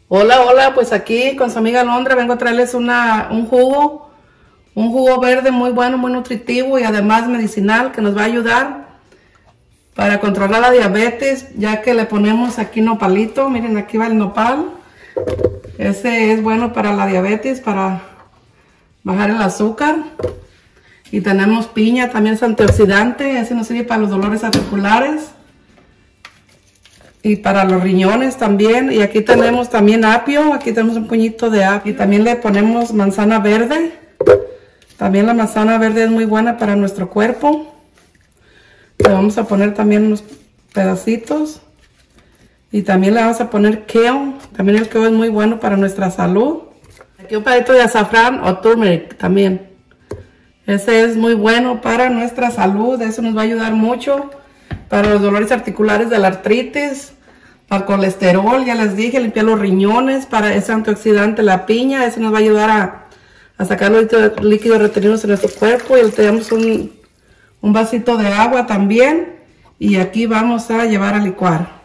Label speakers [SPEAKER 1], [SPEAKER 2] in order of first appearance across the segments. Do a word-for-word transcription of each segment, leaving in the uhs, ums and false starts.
[SPEAKER 1] Hola, hola, pues aquí con su amiga Alondra vengo a traerles una, un jugo, un jugo verde muy bueno, muy nutritivo y además medicinal que nos va a ayudar para controlar la diabetes, ya que le ponemos aquí nopalito. Miren, aquí va el nopal. Ese es bueno para la diabetes, para bajar el azúcar. Y tenemos piña, también es antioxidante, ese nos sirve para los dolores articulares y para los riñones también. Y aquí tenemos también apio, aquí tenemos un puñito de apio. Y también le ponemos manzana verde. También la manzana verde es muy buena para nuestro cuerpo. Le vamos a poner también unos pedacitos. Y también le vamos a poner kale. También el kale es muy bueno para nuestra salud. Aquí un pedacito de azafrán o turmeric también. Ese es muy bueno para nuestra salud. Eso nos va a ayudar mucho para los dolores articulares de la artritis, para el colesterol, ya les dije, limpiar los riñones, para ese antioxidante, la piña. Eso nos va a ayudar a, a sacar los líquidos retenidos en nuestro cuerpo. Y le tenemos un, un vasito de agua también. Y aquí vamos a llevar a licuar.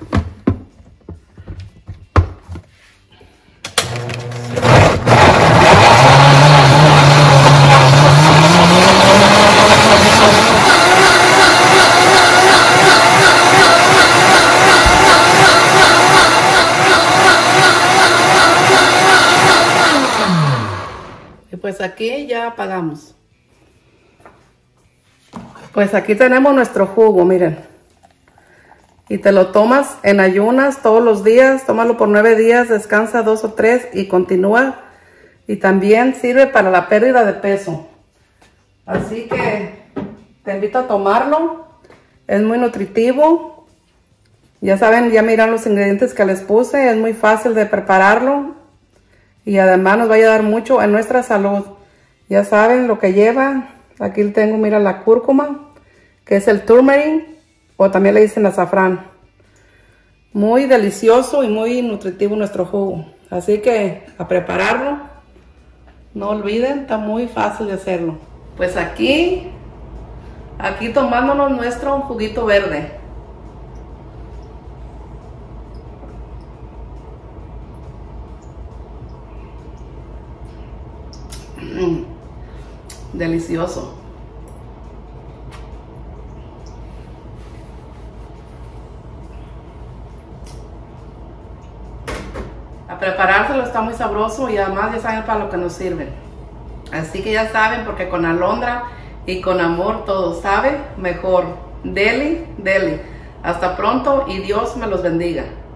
[SPEAKER 1] Pues aquí ya apagamos. Pues aquí tenemos nuestro jugo, miren. Y te lo tomas en ayunas todos los días. Tómalo por nueve días, descansa dos o tres y continúa. Y también sirve para la pérdida de peso. Así que te invito a tomarlo. Es muy nutritivo. Ya saben, ya miran los ingredientes que les puse. Es muy fácil de prepararlo. Y además nos va a ayudar mucho en nuestra salud. Ya saben lo que lleva. Aquí tengo, mira, la cúrcuma, que es el turmeric, o también le dicen azafrán. Muy delicioso y muy nutritivo nuestro jugo. Así que a prepararlo. No olviden, está muy fácil de hacerlo. Pues aquí, aquí tomándonos nuestro juguito verde. Mm, delicioso. A preparárselo está muy sabroso y además ya saben para lo que nos sirve. Así que ya saben, porque con Alondra y con amor todo sabe mejor. Deli, deli. Hasta pronto y Dios me los bendiga.